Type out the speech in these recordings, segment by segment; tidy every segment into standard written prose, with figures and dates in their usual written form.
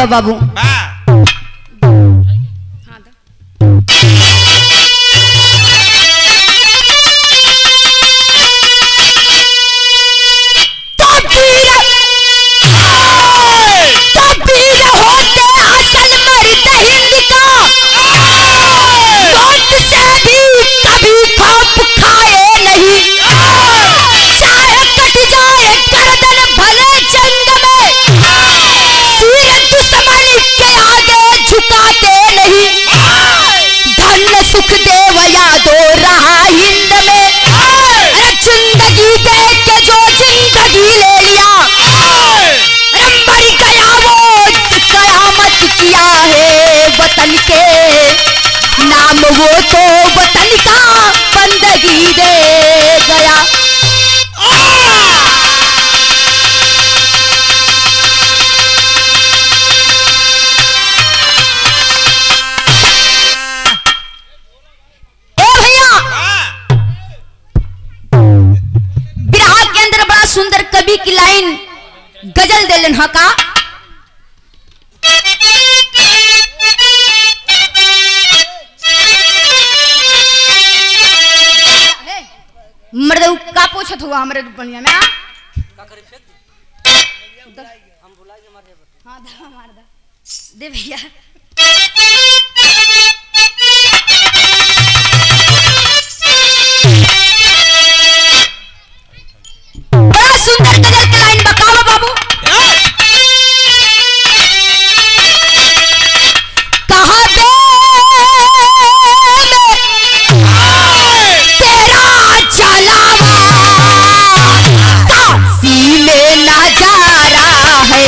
बा बाबू। सुखदेव यादव रहा हिंद में, अरे जिंदगी देख के जो जिंदगी ले लिया, मर गया वो कयामत किया है वतन के नाम, वो तो वतन का बंदगी दे गया। सुंदर कवि की लाइन गजल दे लेन का। मर्द का पूछत हुआ हमारे दुपनिया में दे भैया। सुंदर गजल की लाइन बकावा बाबू। कहा दे तेरा जलावा काशी में नजारा है,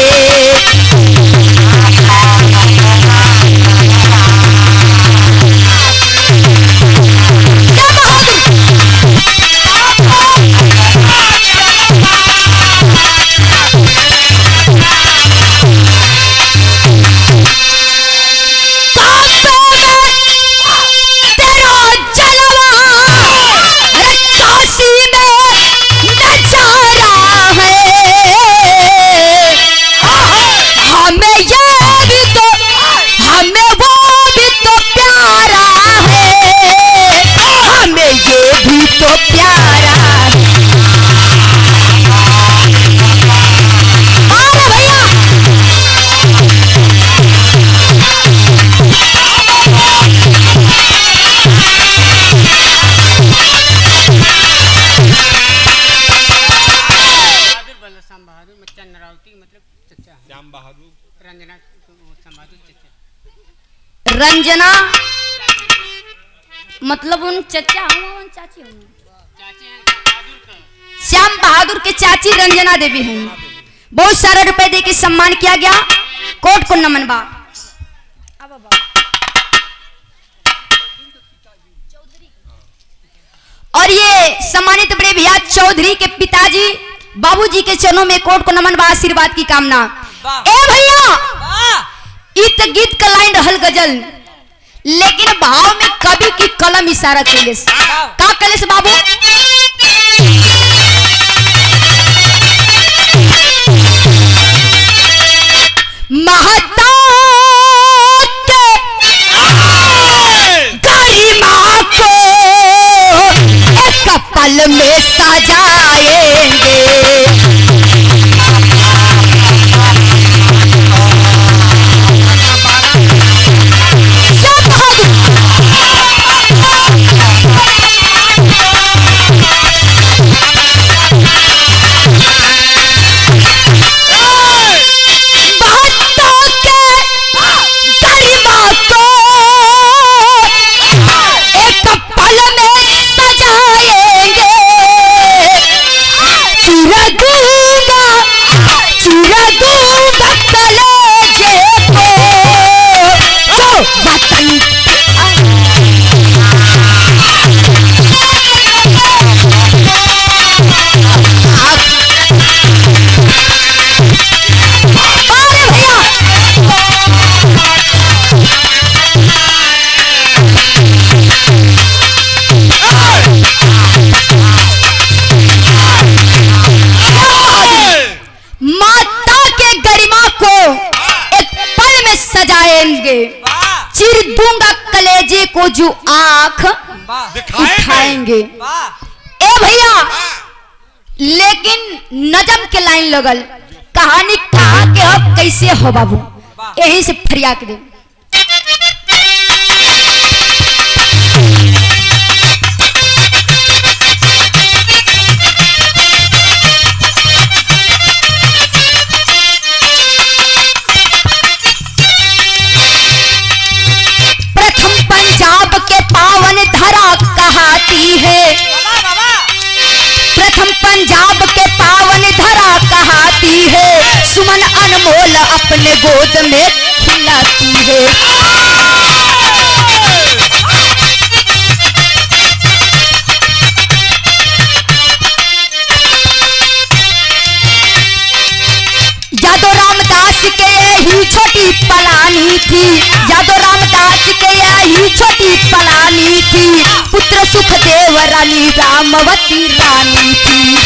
रंजना मतलब उन चचा उन चाची श्याम बहादुर के चाची रंजना देवी हैं। बहुत सारे रुपए दे के सम्मान किया गया, कोट को नमन बा। और ये सम्मानित बड़े भैया चौधरी के पिताजी बाबूजी के चरणों में कोट को नमन बा, आशीर्वाद की कामना। ए भैया इत गीत का लाइन रहल गजल, लेकिन भाव में कवि की कलम इशारा कैले का कैले से बाबू। महता के गरिमा को एक पल में सजाएंगे, वो जो आंख दिखाएंगे। ए भैया, लेकिन नजम के लाइन लगल, कहानी कहा के अब कैसे हो बाबू, यही से फरिया के दे। पंजाब के पावन धरा कहाती है, प्रथम पंजाब के पावन धरा कहाती है, सुमन अनमोल अपने गोद में खिलाती है। यादव रामदास के यही छोटी पलानी थी, यादव रामदास के यही छोटी पलानी थी, पुत्र सुखदेव रानी रामवती रानी थी।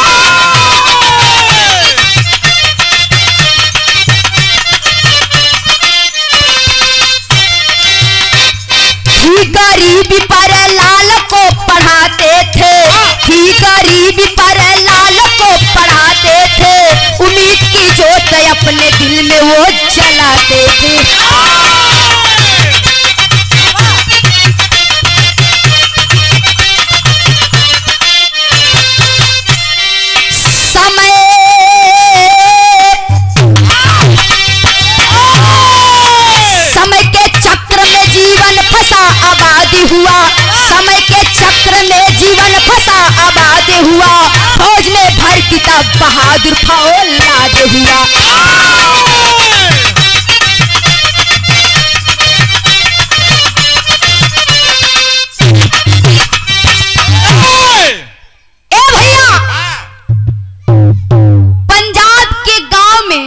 थी गरीबी पर लाल को पढ़ाते थे, थी गरीबी पर लाल को पढ़ाते थे, उम्मीद की जोत अपने दिल में वो जलाते थे। समय के चक्र में जीवन फंसा आबादी हुआ, समय के चक्र में जीवन फंसा आबादी हुआ, फौज में भर्ती तब बहादुर फौलाद हुआ। ए भैया, पंजाब के गांव में,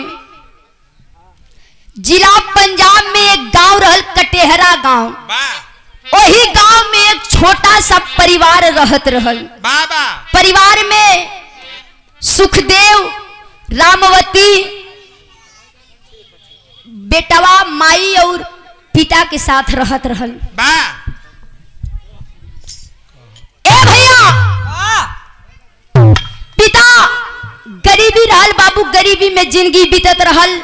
जिला पंजाब में एक गांव रहल कटेहरा गांव, वही गांव में एक छोटा सा परिवार रहत रहल। परिवार में सुखदेव, रामवती, बेटवा, माई और पिता के साथ रहत रहल। ए भैया, पिता गरीबी रहल बाबू, गरीबी में जिंदगी बीतत रहल।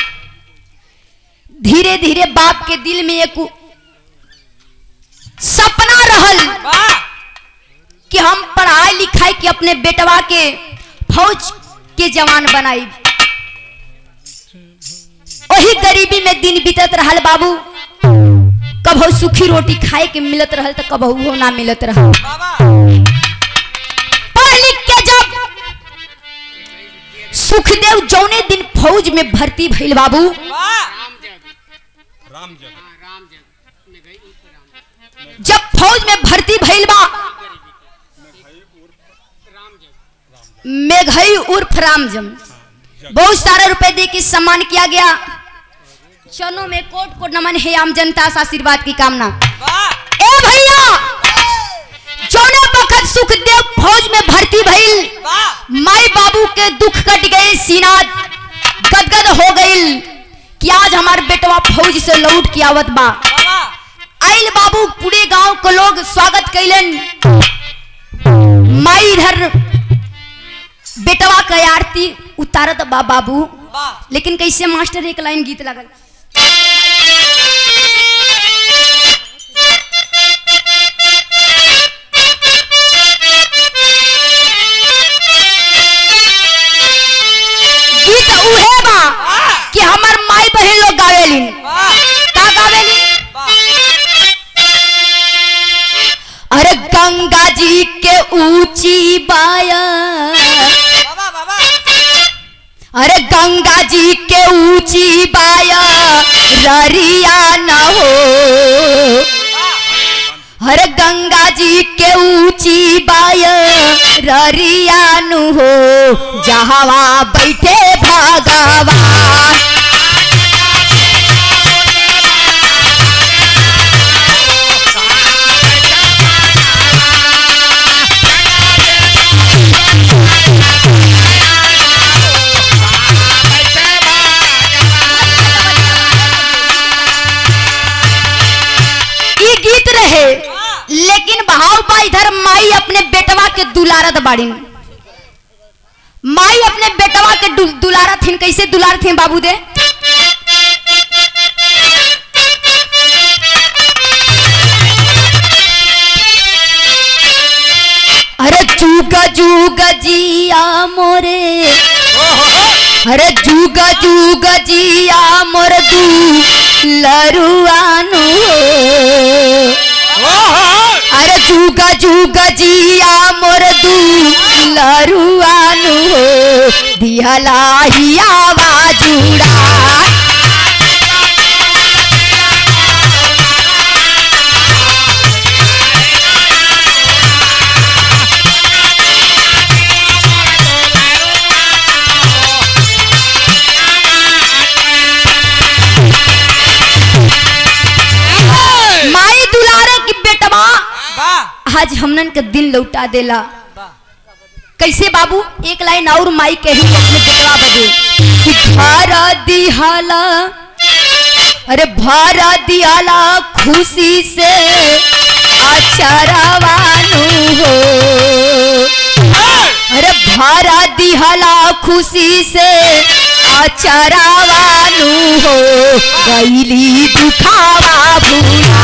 धीरे धीरे बाप के दिल में एक सपना रहल कि हम पढ़ाई लिखाई के अपने बेटवा के फौज के जवान बनाई। वही गरीबी में दिन बीतत रहल बाबू, कबहू सूखी रोटी खाए के मिलत रहल तो कबहू ना मिलत रहल। पढ़ लिख के जब सुखदेव जौने दिन फौज में भर्ती भइल बाबू, जब फौज में भर्ती भइल बा, मेघई उर्फ रामजम, बहुत सारा रुपए दे के सम्मान किया गया। चलो में कोट कोट नमन है आम जनता से आशीर्वाद की कामना। ए भैया, जौने वक्त सुखदेव फौज में भर्ती भइल, माई बाबू के दुख कट गए, सीना गदगद हो गई कि आज हमार बेटवा फौज से लौट के आवत बा। आइल बाबू, पूरे गांव के लोग स्वागत कैलन। माई इधर बेटवा का आरती उतारत बा बाबू, लेकिन कैसे मास्टर एक लाइन गीत लगल। गीत उहे बा कि हमार माई बहन लोग गावेलिन। का गावेलिन? अरे गंगा जी के ऊंची बाया, अरे गंगा जी के ऊंची बाया ररिया न हो, अरे गंगा जी के ऊंची बाया ररिया न हो, जहां बैठे भगवान। गीत रहे दुलारत बाड़ीन। माई अपने बेटवा के दुलारा थीन, कैसे दुलार थे बाबू दे। अरे जुगा जुगा जिया मोरे, अरे जुगा जुगा जिया मोर दुलरुआनु, अरे जुगा जुगा जिया मोर दुलरुआनु दिहला ही आवाजुड़ा। माई दुलारे की बेटवा आज हमनन के दिल लौटा देला। कैसे बाबू, एक लाइन और माई कही अपने बेटवा बदे कि भारा दिहाला, अरे भारा दिहाला खुशी से आचरवानु हो, अरे भारा दिहाला खुशी से आचरवानु हो गईली दुखावा भूला।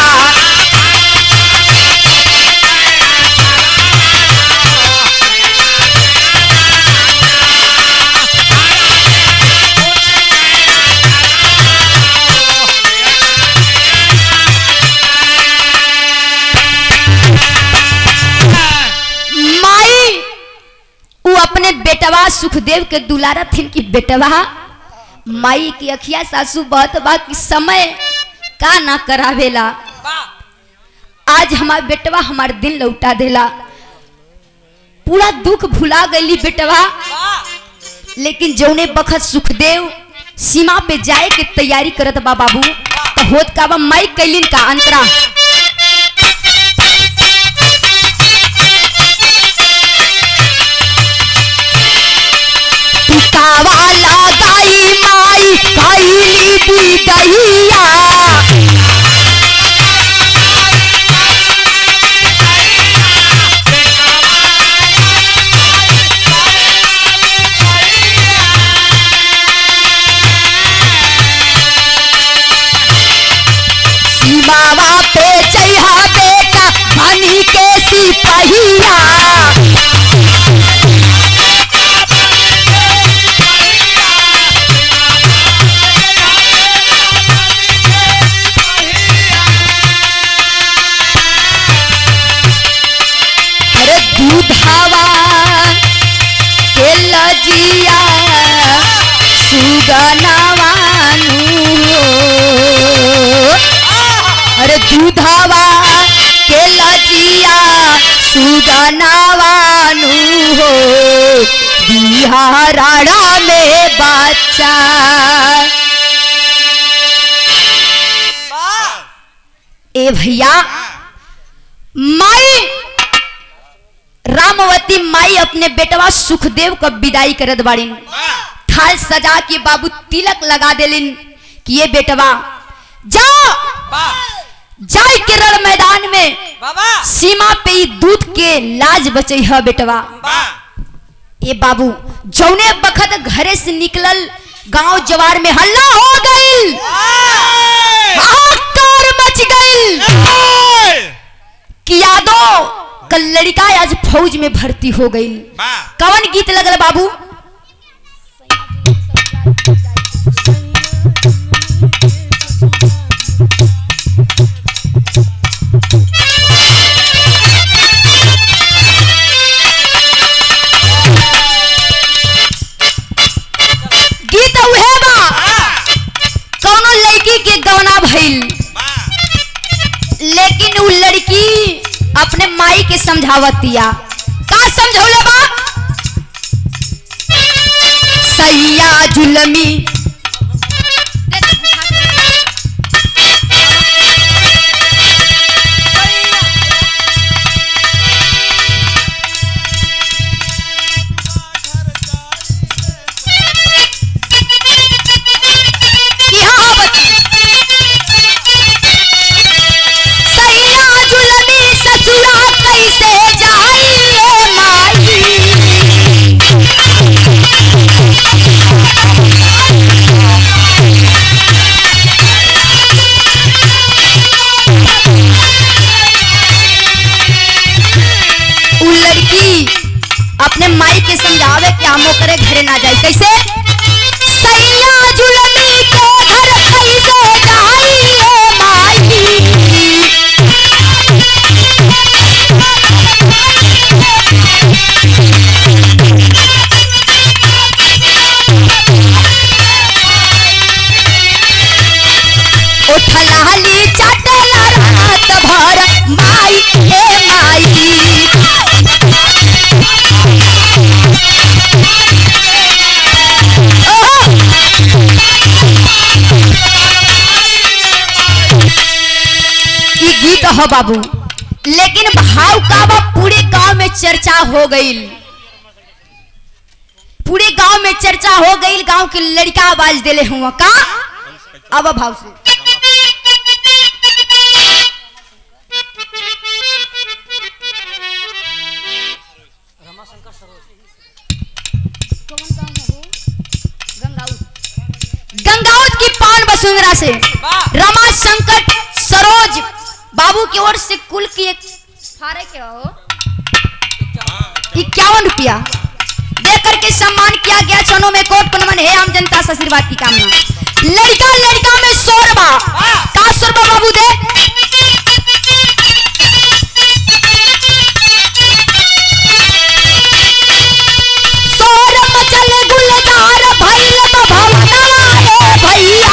अपने बेटवा सुखदेव के दुलारा थिन की बेटवा माई की अखिया सासू बहुत बा कि समय का ना करावेला। आज हमार बेटवा हमार दिन लौटा देला, पूरा दुख भुला गई बेटवा। लेकिन जौने बखत सुखदेव सीमा पे जाए के तैयारी करत बा बाबू, तो होत का बा माई कैलिन का अंतरा। कावाला गाई माई कैली बिदैया, सीमावा पे चैहा बेटा बनी के सिपहिया, दूधावा के लजिया सुगनावानु, अरे दूधावा के लजिया सुगनावानु हो बिहाराड़ा में बच्चा। ए भैया, माई रामवती माई अपने बेटवा सुखदेव को विदाई करत बाड़ीन। थाल सजा के बाबू तिलक लगा देलिन कि ये बेटवा जाओ, जाए के रण मैदान में सीमा पे दूध के लाज बचे है बेटवा। ये बाबू जौने बखत घरे से निकलल गांव जवार में हल्ला हो गई, हाहाकार मच गई कि यादो कल लड़का आज फौज में भर्ती हो गई। कवन गीत लगल बाबू? गीत उहे बा कौनो लड़की के गौना भइल, लेकिन वो लड़की अपने माई के समझावतिया। का समझौले बा? सैया जुलमी कैसे जाइए अपने माई के समझावे कि हम करे घरे ना जाए। कैसे? सैया जुलमी के घर कैसे जाइए माई। उठलाली चटला रात भर माई हे माई। ये गीत हो बाबू, लेकिन भाव का बा पूरे गांव में चर्चा हो गई। पूरे गांव में चर्चा हो गई। गांव के लड़का आवाज देले हुआ का अब भाव से गंगाउत की पान वसुंधरा से रमा संकट सरोज बाबू की ओर से कुल की एक फारे के हो 51 रुपया देकर के सम्मान किया गया। चनों में कोट नमन है, आम जनता से आशीर्वाद की कामना। लड़का लड़का में 100 रुपया का 100 रुपया बाबू दे। चल गुलजार भैल भवना है भैया।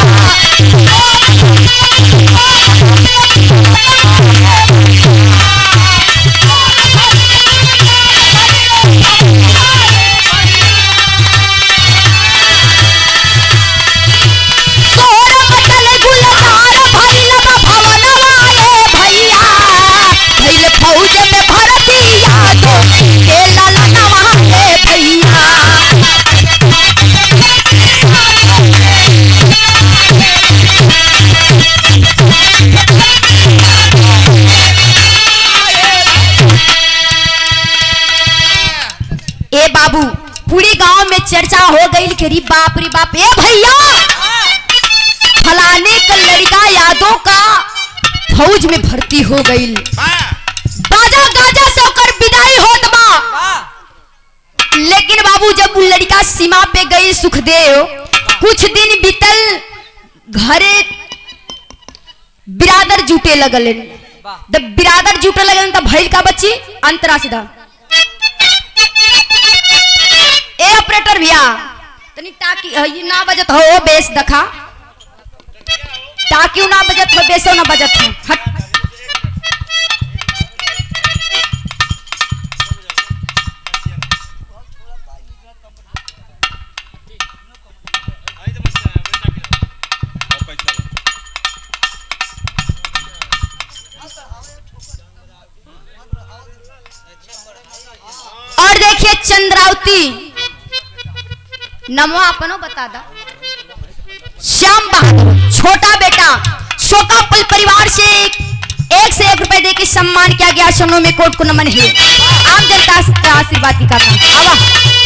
फौज में भर्ती यादों के ललनवा है भैया। ए बाबू पूरे गांव में चर्चा हो गई कि रे बाप ए भैया फलाने का लड़का यादों का फौज में भर्ती हो गई। बाजा गाजा से होकर विदाई होत बा। लेकिन बाबू जब वो लड़का सीमा पे गई सुखदेव, कुछ दिन बीतल घरे बिरादर जुटे लगल। जब बिरादर जुटे लगल तब भइल का बच्ची अंतरा सीधा ए ऑपरेटर भैया तनी टाकी ये ना बजत हो बेस दखा टाकी ना बजत हो बेसो ना बजत हो हट। और देखिए चंद्रावती नमो अपनो बता दा। श्याम बहादुर छोटा बेटा शोकापल परिवार से 1 से 1 रुपए देके सम्मान किया गया। शरणों में कोट को नमन है, आम जनता का आशीर्वाद की कामना। आवा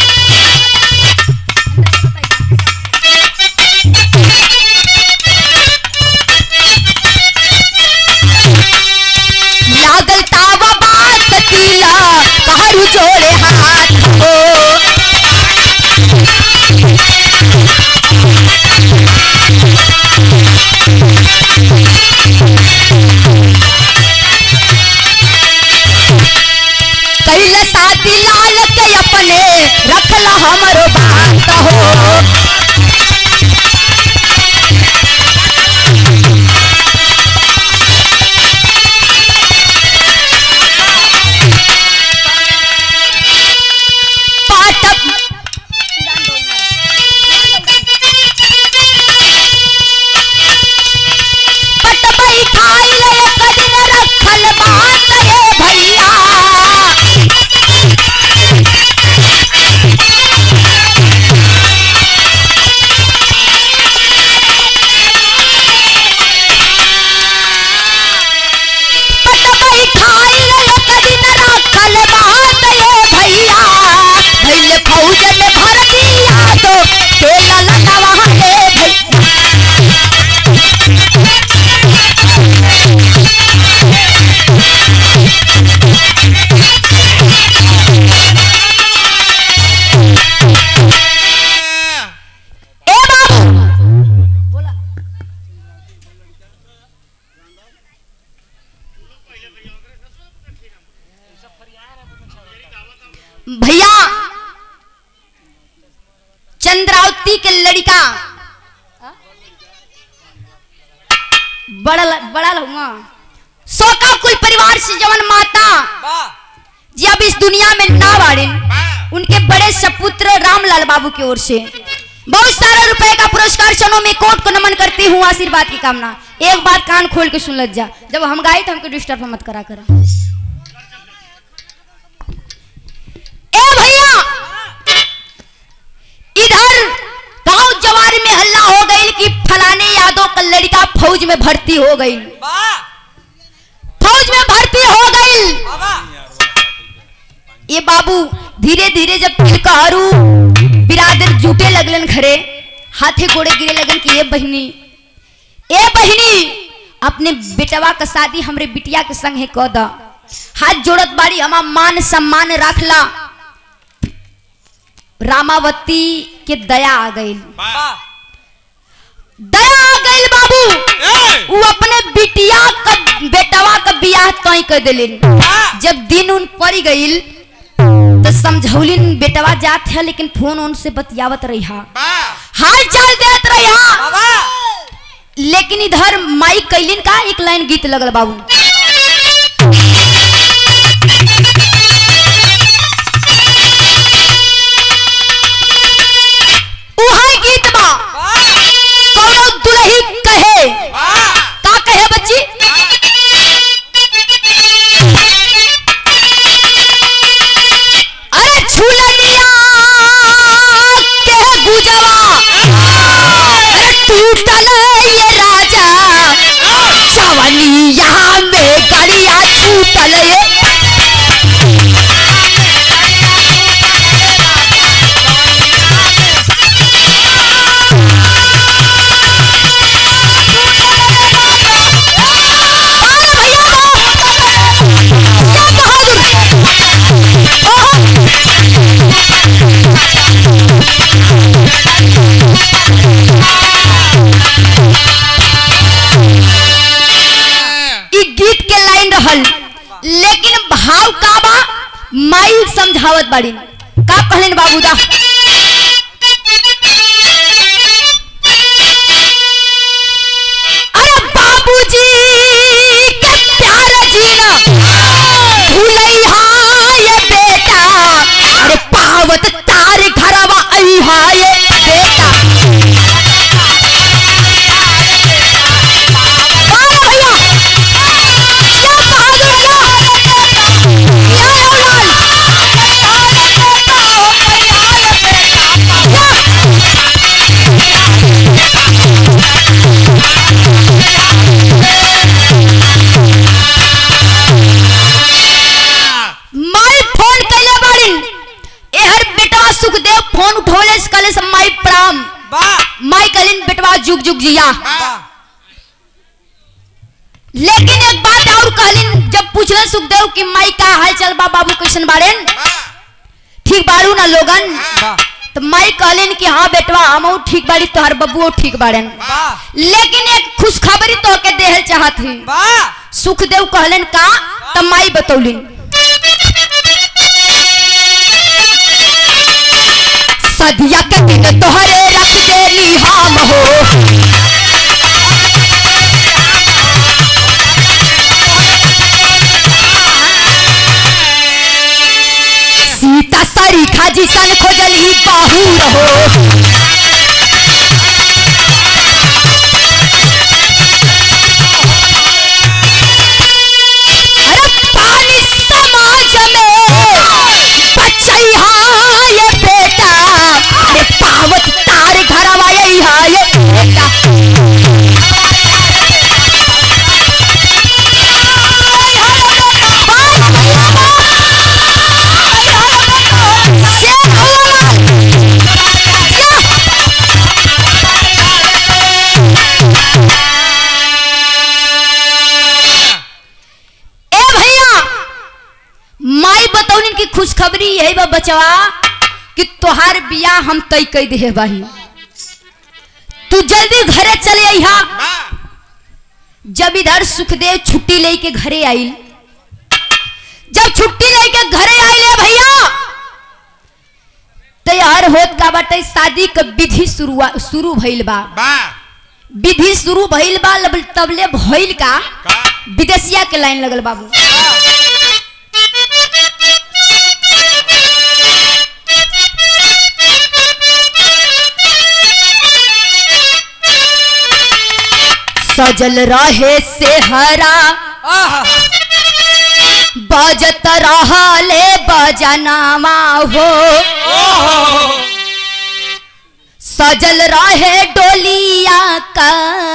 लागल तावा बात पतीला कहरू जोड़े हाथ हो। कैला साथी लाल के अपने रखला हमरो बात हो। भैया चंद्रावती के लड़का बड़ा लहुआ शोका कुल परिवार से जवन माता जी अब इस दुनिया में ना बाड़े, उनके बड़े सपुत्र रामलाल बाबू की ओर से बहुत सारे रुपए का पुरस्कार चलो मैं कोर्ट को नमन करती हूँ, आशीर्वाद की कामना। एक बात कान खोल के सुन लग जा, जब हम गाए तो हमको डिस्टर्ब मत करा करा। ए भैया इधर गांव जवार में हल्ला हो गई कि फलाने यादव का लड़का फौज में भर्ती हो गई, फौज में भर्ती हो गई। ये बाबू धीरे धीरे जब तिलकारू बिरादर जुटे लगलन घरे, हाथे गोड़े गिरे लगन कि ये बहिनी अपने बेटवा का शादी हमरे बिटिया के संग है कह दा। हाथ जोड़त बाड़ी, हमा मान सम्मान रखला। रामावती के दया आ गई, दया आ गई बाबू। वो अपने बिटिया का बेटवा का बियाह तय कर दिलिन। जब दिन उन पड़ गई तो समझौलिन बेटवा जात है, लेकिन फोन उनसे बतियावत रही, हाल चाल देत रही। लेकिन इधर माई कैलिन का एक लाइन गीत लगल बाबू। उहा गीत बा कौनो दुल्ही कहे, का कहे बच्ची? अरे झूलनिया के गुजवा, अरे टूटल ये राजा चवनिया में गड़िया छूटल ये। लेकिन भाव का बा माई समझावत बाड़ी, का कहलन बाबूदा? अरे बाबूजी के प्यार जीना भूलैहा ये बेटा, अरे पावत तार घरवा अइहा ये बेटा। फोन उठोले कले से माई प्रणाम, माई कलिन बेटवा जुग जुग जिया। लेकिन एक बात और कहलिन, जब पूछले सुखदेव कि माई का हाल चल बा, बाबू कैसन बाड़ेन, ठीक बाड़ू ना लोगन? तो माई कहलिन कि हाँ बेटवा हम ठीक बाड़ी, तोहर बबुओ ठीक बाड़ेन। लेकिन एक खुशखबरी तो के देहल चाहत ही। सुखदेव कहलन का? तब माई बतौलिन सदिया के दिन तोहरे रख देली हम हो, सीता सरीखा जी सन खोजली बाहू रहो। अरे पानी समाज में बचैहा ये बेटा, अरे पावत तार घरवा अइहा ये बेटा। की खुशखबरी यही बा बचवा कि तोहार बिया हम तय कई दे बाही, तू जल्दी घरे चले आइहा। जब इधर सुखदेव छुट्टी लेके घरे आई, जब छुट्टी लेके घरे आइले भैया यार होत का बाटे शादी के विधि शुरू भइल बा। विधि शुरू भइल बा तबले भइल का विदेशिया के लाइन लगल बाबू। सजल रहे सेहरा बजत रहले बजनामा हो। सजल रहे डोलिया का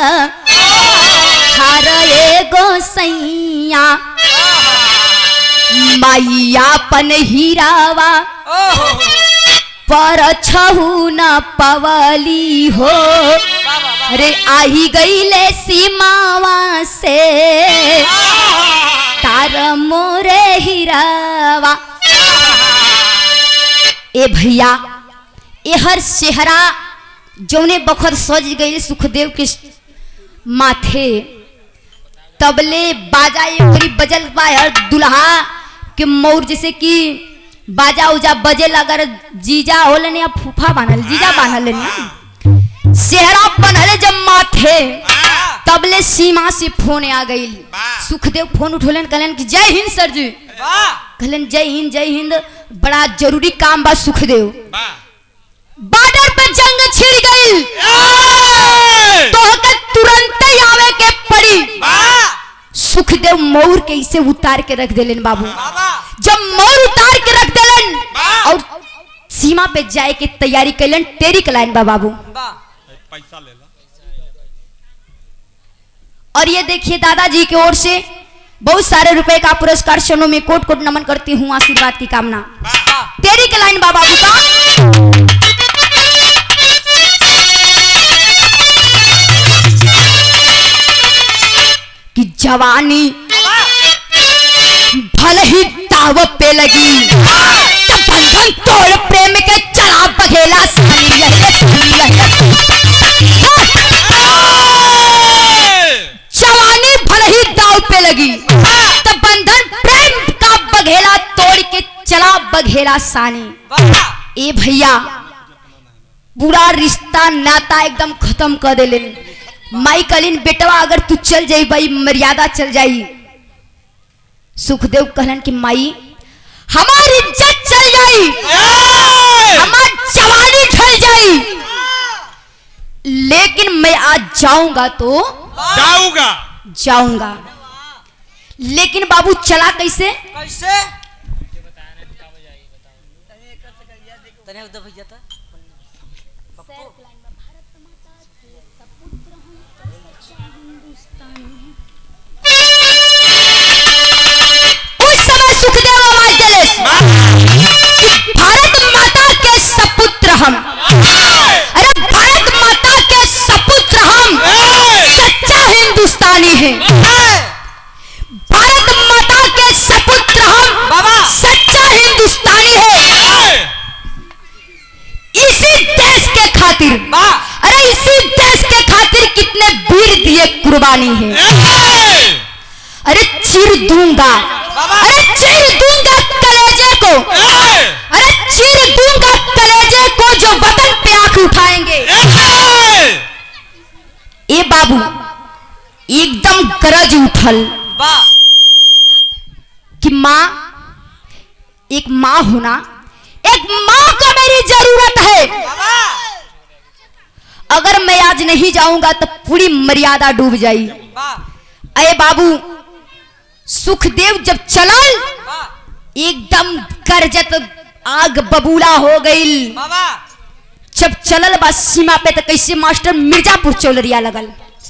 हर एगो सैया मैया पन हीरावा पर छहु न पवली हो। अरे आई गईले सीमावा से तार मोरे हीरावा। ए भैया ए हर सेहरा जौने बखत सज गई सुखदेव के माथे तबले बाजा ये बजल पाया दुल्हा के मौर जैसे कि बाजा उजा बजे अगर जीजा होलन या फूफा बानल जीजा बानल सेहरा बनल जब माथे तबले सीमा से फोन आ गई। सुखदेव फोन उठोलन कहलन कि जय हिंद सर जी। कहलन जय हिंद बड़ा जरूरी काम बा सुखदेव। बॉर्डर पे जंग छिड़ गई तो तुरंत ही आवे के पड़ी। सुखदेव मौर के इसे उतार के रख देलन बाबू। जब मौर उतार के रख देलन और सीमा पे जाए के तैयारी कैलन तेरी के लाइन बा बाबू। पैसा ले ला। और ये देखिए दादाजी की ओर से बहुत सारे रुपए का पुरस्कार क्षणों में कोट कोट नमन करती हूँ आशीर्वाद की कामना। तेरी के लाइन बाबा का कि जवानी भले ही दाव पे लगी तब बंधन तोड़ प्रेम के चला बघेला साली जवानी भले ही दाव पे लगी तब बंधन प्रेम का बघेला तोड़ के चला बघेला सानी। ए भैया बुरा रिश्ता नाता एकदम खत्म कर दे लेन। माई कलिन बेटवा अगर तू चल जाई भाई मर्यादा चल जाई। सुखदेव कहलन कि माई हमारी इज्जत चल जाई हमारी जवानी ढल जाई लेकिन मैं आज जाऊंगा तो जाऊंगा लेकिन बाबू चला कैसे सुखदेव आवाज दिले भारत माता के सपुत्र हम। अरे भारत माता के सपुत्र हम सच्चा हिंदुस्तानी है। भारत माता के सपुत्र हम सच्चा हिंदुस्तानी है। इसी देश के खातिर अरे इसी देश के खातिर कितने वीर दिए कुर्बानी है। अरे चीर दूंगा अरे चीर दूंगा कलेजे को अरे चीर दूंगा कलेजे को जो वतन पे आंख उठाएंगे। ए बाबू एकदम गरज उठल कि माँ एक माँ होना एक माँ को मेरी जरूरत है। अगर मैं आज नहीं जाऊंगा तो पूरी मर्यादा डूब जाएगी। अरे बाबू सुखदेव जब चलल एकदम गरजत आग बबूला हो गई। जब चलल बा सीमा पे तो कैसे मास्टर मिर्जापुर चौलरिया लगल।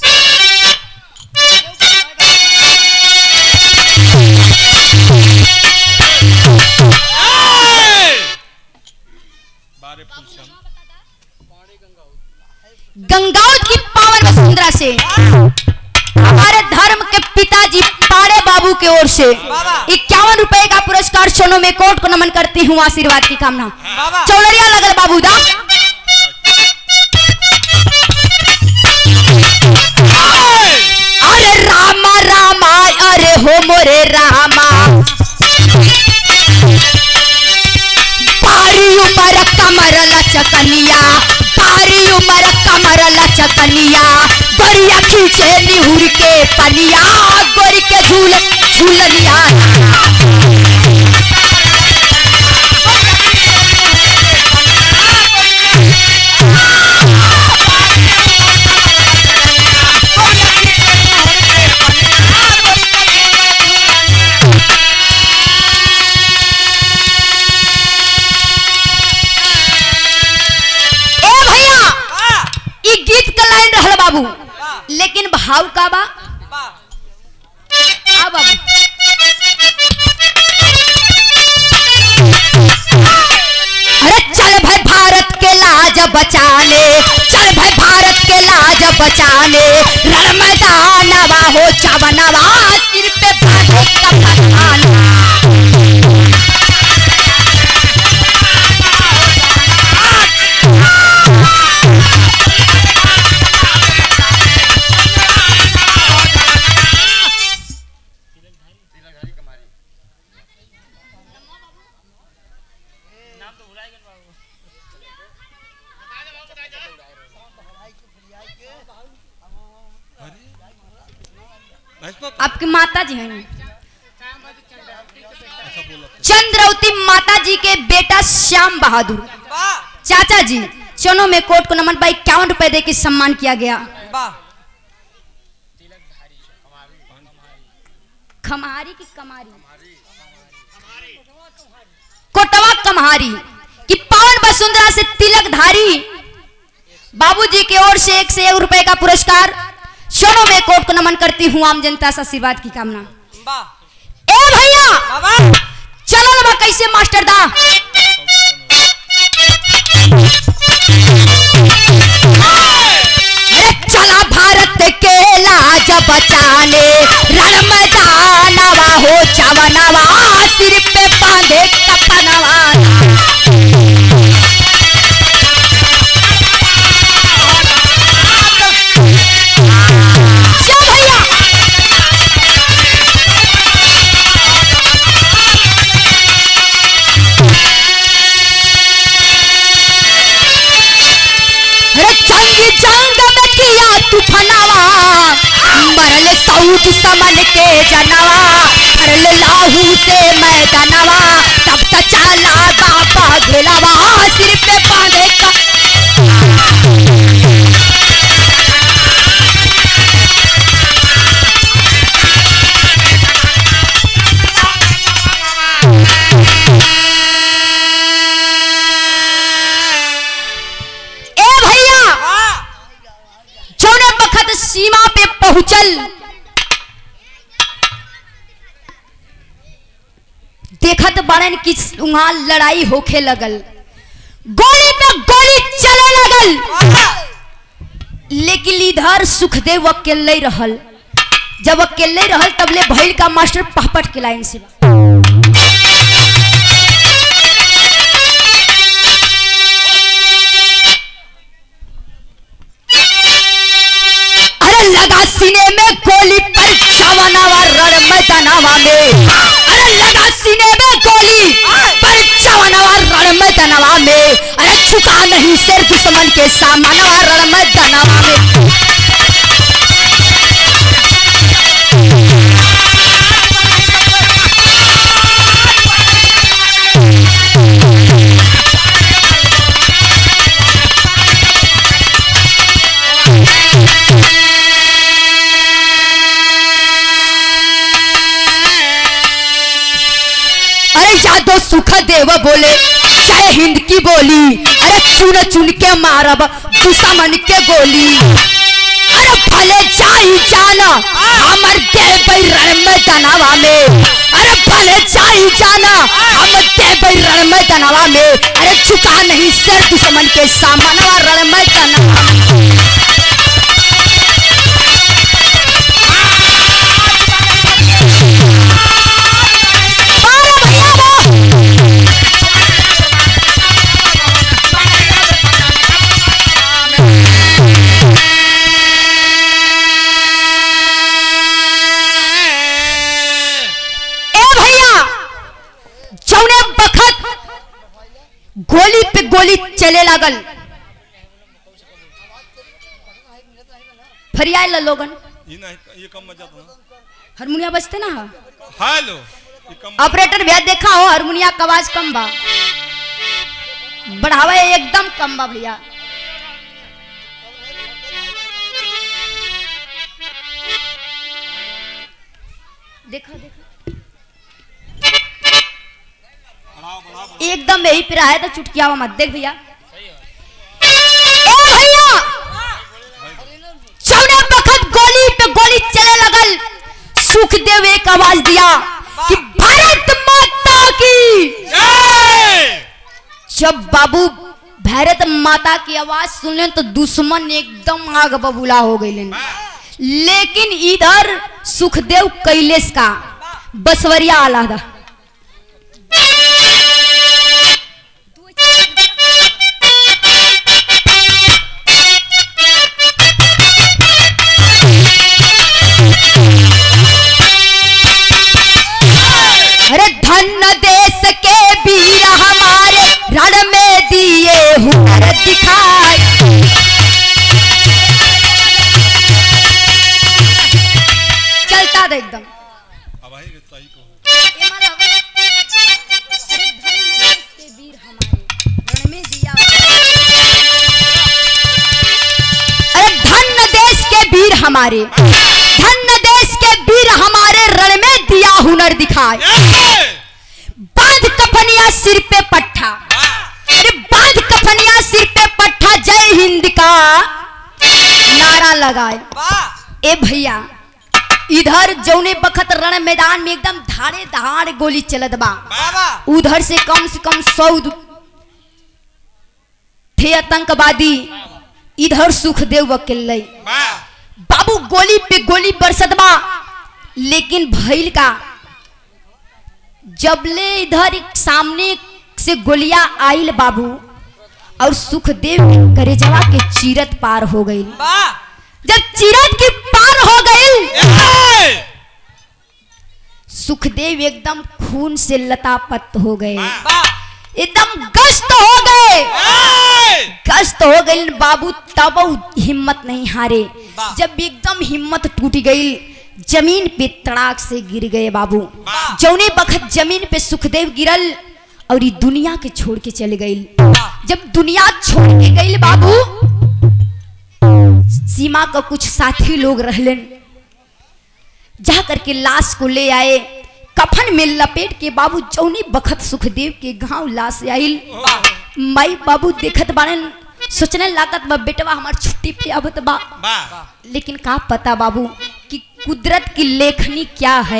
गंगावत की पावन वसुंधरा से हमारे धर्म के पिताजी पाड़े बाबू की ओर से 51 रुपए का पुरस्कार क्षणों में कोर्ट को नमन करती हूँ आशीर्वाद की कामना। चौलरिया लगल बाबू दा अरे रामा रामा अरे हो मोरे रामा पारी उमर कमर लचकनिया, बारी उमर कमर लचकनिया, गोरिया खींचे निहुर के पनिया, गोरी के झूलनिया। बाबू लेकिन भाव का बा आ बाबू अरे चल भाई भारत के लाज बचाने, चल भाई भारत के लाज बचाने, रण मैदानवा हो चवनवा, सिर पे बांधे कफन। आपकी माता जी हैं चंद्रवती माता जी के बेटा श्याम बहादुर चाचा जी चनों में कोट को नमन भाई 51 रुपए दे के सम्मान किया गया। खमारी की कमारी कोटवा कम्हारी की पावन वसुंधरा से तिलकधारी बाबूजी की ओर से 101 रुपए का पुरस्कार। चरणों में कोट को नमन करती हूँ, आम जनता से आशीर्वाद की कामना। ए भैया चलो ना कैसे मास्टर दा अरे चला भारत के लाज बचाने, रण मैदानवा हो चवनवा, सिर पे बांधे कफनवा। मरल सऊद समन के जनवा, हरल लाहू से मैदानवा, तब तक चला बाबा घेलवा, सिर पे बांधे का। ए भैया जौने बखत सीमा पे पहुंचल देखत बड़न की वहां लड़ाई होखे लगल, गोली पे गोली चले लगल, लेकिन इधर सुखदेव अकेले रहल। जब अकेले रहल तबले भैल का मास्टर पहपट के लाइन से लगा सीने में गोली पर चवनवा, रण मैदानवा में। अरे लगा सीने में गोली पर चवनवा, रण मैदानवा में। अरे झुका नहीं सिर दुश्मन के सामनवा, रण मैदानवा में। यादव सुखदेव बोले जय हिंद की बोली, अरे चुन चुन के मारब दुश्मन के गोली। अरे भले जाई जाना हमर देव रण मैदानवा में, अरे भले जाई जाना हम देव रण मैदानवा में। अरे झुका नहीं सिर दुश्मन के सामनवा, रण मैदानवा में। गोली पे गोली चले लागल। फरियाल लोगन ये कम बजा था हारमोनिया बजते ना। हेलो ऑपरेटर भैया देखा हो हारमोनिया का आवाज कम बा, बढ़ावा एकदम कम बा भैया। देखो देखो एकदम यही पे रहा है तो चुटकिया मत देख भैया। ओ भैया चौने वक्त गोली पे गोली चले लगल। सुखदेव एक आवाज दिया कि भारत माता की जय। जब बाबू भारत माता की आवाज सुनले तो दुश्मन एकदम आग बबूला हो गए। लेकिन इधर सुखदेव कैलेश का बसवरिया आलादा अरे धन देश के वीर हमारे रण में दिए हुनर दिखाए। चलता था एकदम हमारे धन देश के वीर हमारे रण में दिया हुनर दिखाए। बांध कफनिया सिर पे पट्टा, अरे बांध कफनिया सिर पे पट्टा जय हिंद का नारा लगाए। ए भैया इधर जौने बखत रण मैदान में एकदम धाड़े धाड़ गोली चलत बा, उधर से कम 100 थे आतंकवादी, इधर सुखदेव अकेले। बाबू गोली पे गोली बरसत बा, लेकिन भइल का जबले इधर सामने से गोलियां आइल बाबू और सुखदेव करेजवा के चीरत पार हो गई। जब चीरत की पार हो गई सुखदेव एकदम खून से लतापत हो गए, एकदम गश्त हो गए। गश्त हो गई बाबू तब हिम्मत नहीं हारे। जब एकदम हिम्मत टूट गई जमीन पे तड़ाक से गिर गए बाबू। जौने बखत जमीन पे सुखदेव गिरल और ये दुनिया के छोड़ के चले गई। जब दुनिया छोड़ के गई बाबू सीमा का कुछ साथी लोग रहलन, जा करके लाश को ले आए, कफन में लपेट के बाबू जौने बखत सुखदेव के गांव लाश आइल। माई बाबू देखत बाड़न, सोचने लागत बा बेटवा हमार छुट्टी पे आवत बा। लेकिन का पता बाबू कि कुदरत की लेखनी क्या है,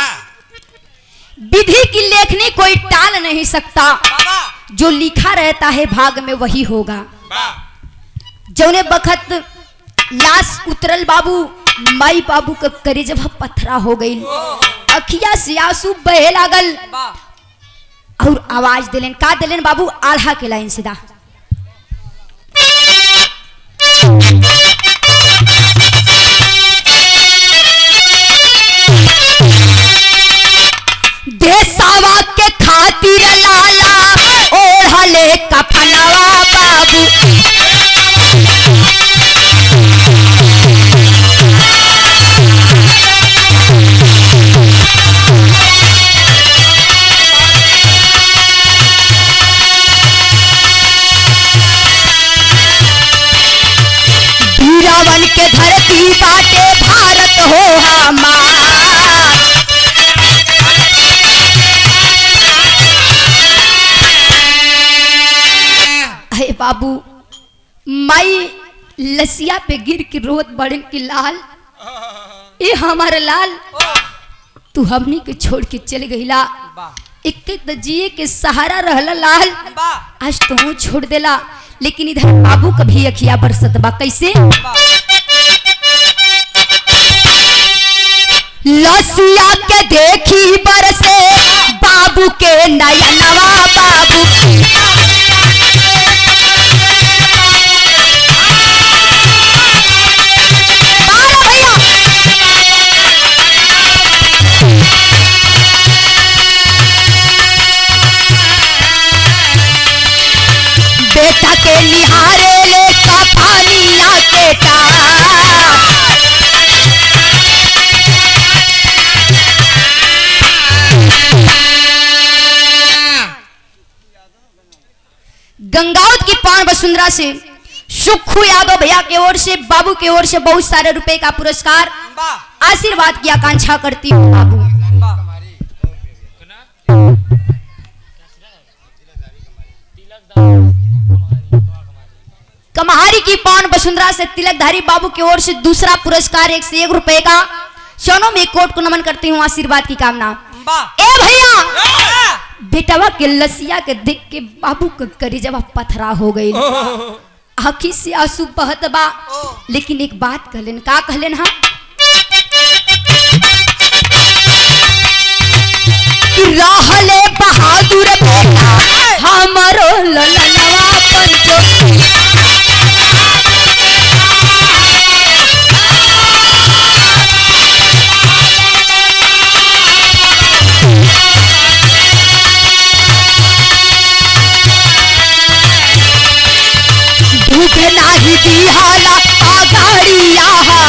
विधि की लेखनी कोई टाल नहीं सकता। जो लिखा रहता है भाग में वही होगा। जौने बखत लाश उतरल बाबू माई बाबू का करेजवा पथरा हो गई, अखिया से आंसू बहे लागल और आवाज दिलेन। का दिलेन बाबू? आल्हा के लाइन सीधा देसावा के खातिर लाला ओढ़ले कफनवा बाबू। वीरावन के धरती बाटे भारत हो हमार। बाबू माई लसिया पे गिर के रोत बड़न की लाल, ये हमारा लाल तू हमनी के छोड़ के चल गईला। एक जिए के सहारा रहला लाल, आज तू छोड़ देला। लेकिन इधर बाबू कभी अखिया बरसत बा। कैसे? लसिया के देखी बरसे बाबू के नयनवा बाबू। के निहारे ले का पानिया के टार। गंगावत की पान वसुंधरा से सुखू यादव भैया की ओर से, बाबू की ओर से बहुत सारे रुपए का पुरस्कार, आशीर्वाद की आकांक्षा करती हूँ बाबू। कमहारी की पान वसुंधरा से तिलकधारी बाबू की ओर से दूसरा पुरस्कार 101 रुपए का। सोनों में कोट को नमन करती हूँ, आशीर्वाद की कामना। ए भैया बेटवा के लसिया के देख के बाबू के करेजवा पथरा हो गई, आँखी से आंसू बहत बा। लेकिन एक बात कहलेन, का कहलेन? हाँ, रहले बहादुर बेटा हमारो ललनवा पंचो। भूख नाही दिहाला आगाड़िया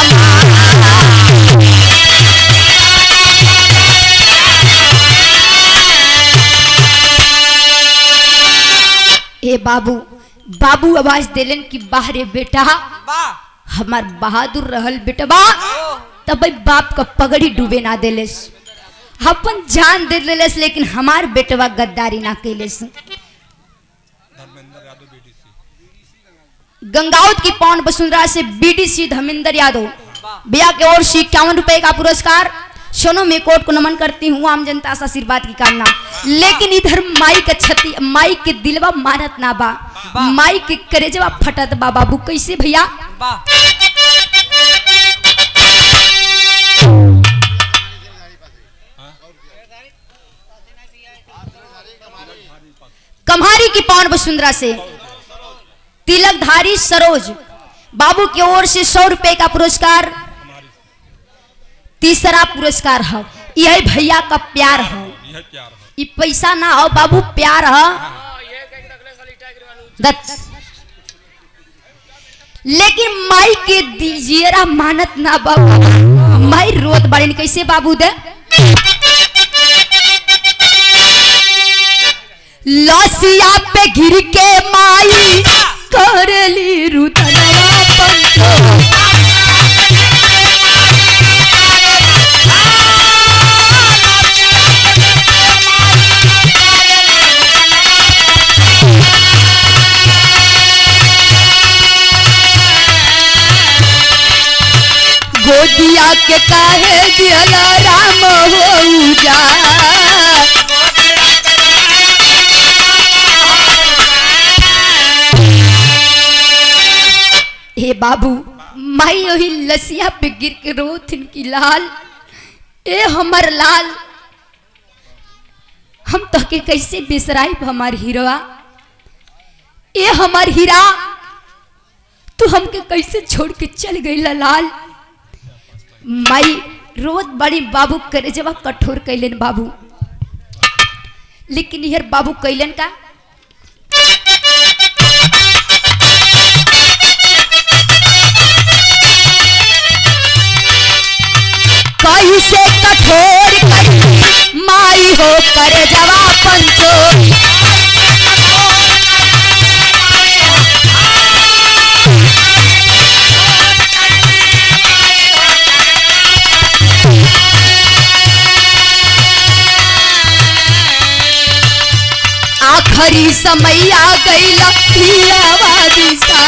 ए बाबू, बाबू आवाज दिलन कि बाहरे बेटा हमार बहादुर रहल बेटवा, तब बाप का पगड़ी डूबे ना देलेस, अपन जान दे देलेस, लेकिन हमार बेटवा गद्दारी ना कैलेस। गंगावत की पौन वसुंधरा से बीडीसी धर्मेंद्र यादव भैया की ओर से 51 रुपए का पुरस्कार। सोनों में कोट को नमन करती हूँ, आम जनता से आशीर्वाद की कामना। लेकिन इधर माई के छती, माई के दिलवा मानत ना बा, माई के करेजवा फटत बा बाबू। कैसे भैया? कम्हारी की पौन वसुंधरा से तिलकधारी सरोज बाबू की ओर से 100 रुपए का पुरस्कार। तीसरा पुरस्कार है, यह भैया का प्यार है, ये पैसा ना हो बाबू, प्यार है। लेकिन माई के दीजिएरा मानत ना बाबू, माई रोत बड़े। कैसे बाबू? दे लसिया पे गिर के माई करली रुतनवा पंचो। गोदिया के काहे दियला राम हो जा। हे बाबू, माई वही लसिया पे गिर के रोथिन की लाल, ए हमर लाल, हम तो के कैसे बिसराई हमार हीरोआ, ए हमार हीरा, तू हमके कैसे छोड़ के चल गई लाल। माई रोत बड़ी बाबू करे जब कठोर कैलन बाबू। लेकिन यार बाबू कैलन का कैसे कठोर कर माई हो करे जवा पंचो। आखरी समय आ गईला पियावा दिशा।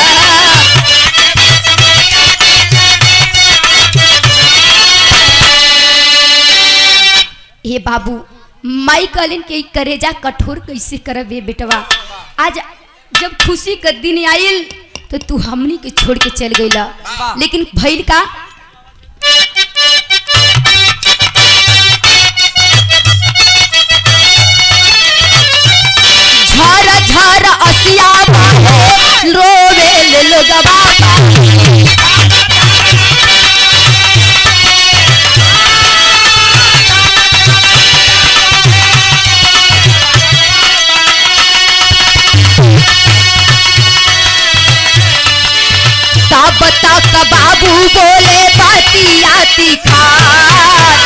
हे बाबू, माई कहलिन के करेजा कठोर कैसे करबे बेटवा। आज जब खुशी का दिन आइल तो तू हमनी के छोड़ के चल गईला, लेकिन भइल का झरा झरा असिया रोवे ले लोगवा। तक बाबू बोले बाती आती खार।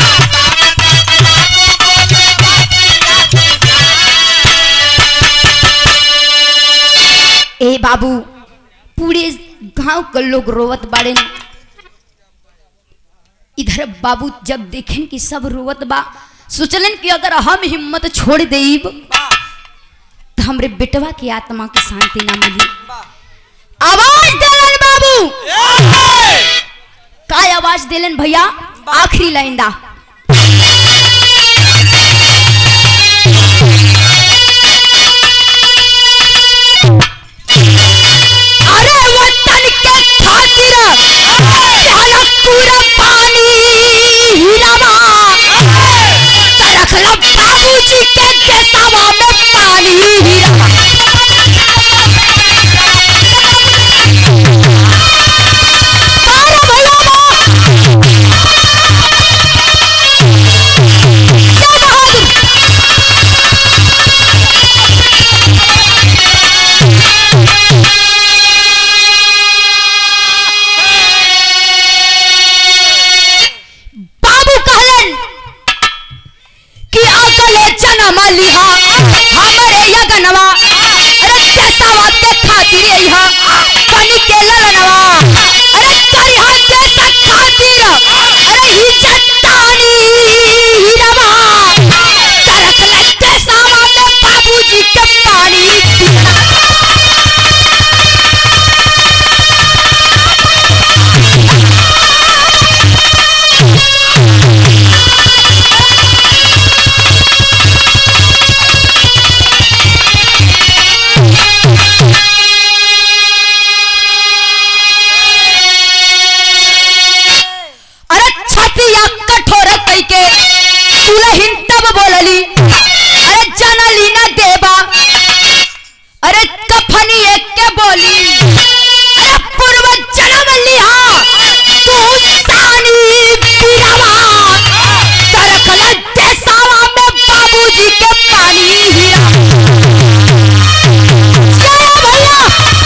ए बाबू पूरे गांव के लोग रोवत बाड़े। इधर बाबू जब देखें कि सब रोवत बा, सोचलन कि अगर हम हिम्मत छोड़ देब तो हमरे बेटवा की आत्मा की शांति ना मिली। आवाज देलन बाबू। काय आवाज देलन भैया? आखिरी लाइन दा। अरे वतन के खातिर चला पूरा पानी हिरावा, रख लो बाबूजी के देसावा में पानी हिरावा। लिहा हमरे यगनवा, अरे देसावा के खातिर यहा बनी के ललनवा, अरे करिहा देसा खातिर, अरे हिजतानी हिरवा, तरख ले देसावा में बाबूजी के पानी पीना। दुल्हन तब बोलली, अरे जनली ना देबा, अरे कफनी एक के बोली, अरे पूर्व जन्म लिहा तू सानी पिरावा, तरकला देसावा में बाबूजी के पानी हिरा। भैया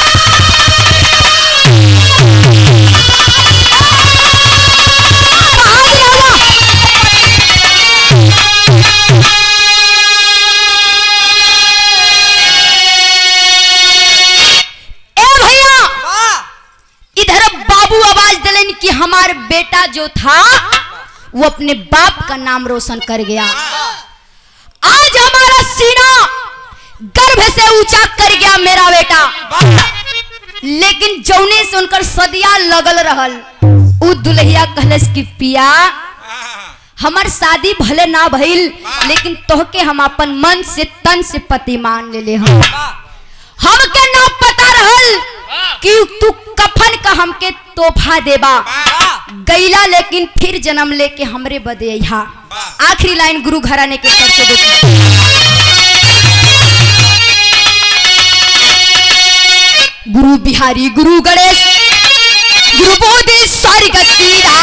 कि हमारा बेटा जो था वो अपने बाप का नाम रोशन कर गया। आज हमारा सीना गर्भ से ऊंचा कर गया मेरा बेटा, लेकिन जौने से उनकर सदिया लगल रहल। उ दुल्हिया कहलस कि पिया हमार शादी भले ना भइल, लेकिन तोहके हम अपन मन से तन से पति मान ले हम। हमके ना पता रहल कि तू कफन का हमके तोहफा देबा गईला, लेकिन फिर जन्म लेके हमरे बदे यहाँ। आखिरी लाइन गुरु घराने के स्तर से देखिए। गुरु बिहारी, गुरु गणेश, गुरु बोधि स्वर्ग सीधा,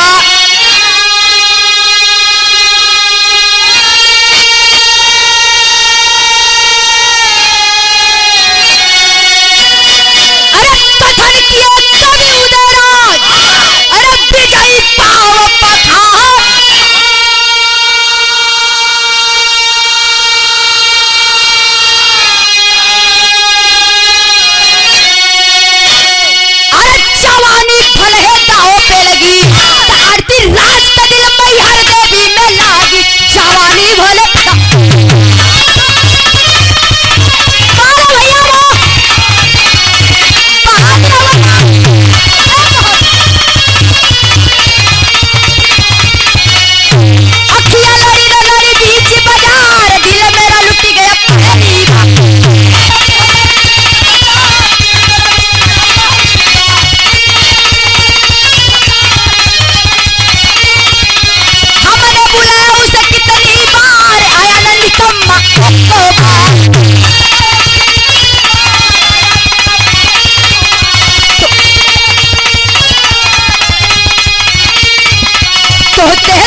होते